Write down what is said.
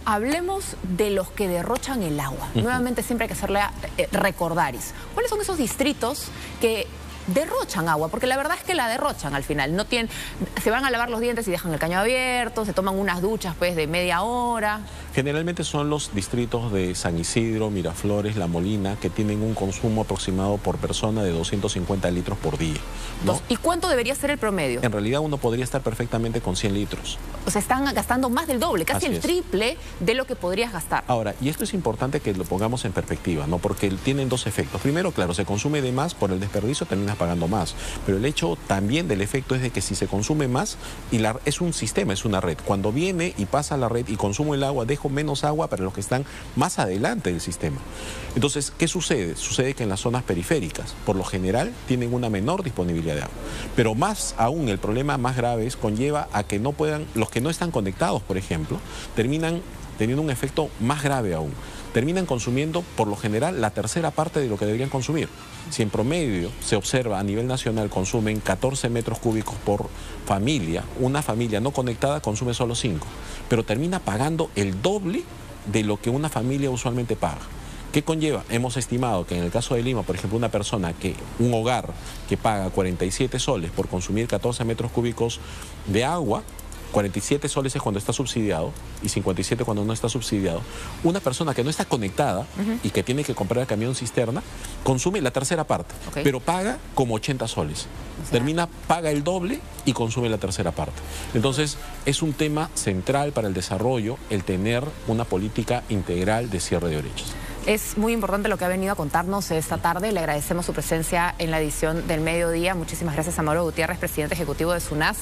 Hablemos de los que derrochan el agua. Nuevamente siempre hay que hacerle recordaris. ¿Cuáles son esos distritos que derrochan agua? Porque la verdad es que la derrochan al final. No tienen, se van a lavar los dientes y dejan el caño abierto, se toman unas duchas pues de media hora. Generalmente son los distritos de San Isidro, Miraflores, La Molina, que tienen un consumo aproximado por persona de 250 litros por día, ¿no? ¿Y cuánto debería ser el promedio? En realidad uno podría estar perfectamente con 100 litros. O sea, están gastando más del doble, casi el triple de lo que podrías gastar. Ahora, y esto es importante que lo pongamos en perspectiva, ¿no? Porque tienen dos efectos. Primero, claro, se consume de más, por el desperdicio terminas pagando más. Pero el hecho también del efecto es de que si se consume más, es un sistema, es una red. Cuando viene y pasa la red y consumo el agua, dejo menos agua para los que están más adelante del sistema. Entonces, ¿qué sucede? Sucede que en las zonas periféricas, por lo general, tienen una menor disponibilidad de agua. Pero más aún, el problema más grave conlleva a que no puedan, los que no están conectados, por ejemplo, terminan teniendo un efecto más grave aún. Terminan consumiendo, por lo general, la tercera parte de lo que deberían consumir. Si en promedio se observa a nivel nacional consumen 14 metros cúbicos por familia, una familia no conectada consume solo 5, pero termina pagando el doble de lo que una familia usualmente paga. ¿Qué conlleva? Hemos estimado que en el caso de Lima, por ejemplo, un hogar que paga 47 soles por consumir 14 metros cúbicos de agua, 47 soles es cuando está subsidiado y 57 cuando no está subsidiado. Una persona que no está conectada y que tiene que comprar el camión cisterna, consume la tercera parte, pero paga como 80 soles. Paga el doble y consume la tercera parte. Entonces, es un tema central para el desarrollo el tener una política integral de cierre de brechas. Es muy importante lo que ha venido a contarnos esta tarde. Le agradecemos su presencia en la edición del mediodía. Muchísimas gracias a Mauro Gutiérrez, presidente ejecutivo de SUNAS.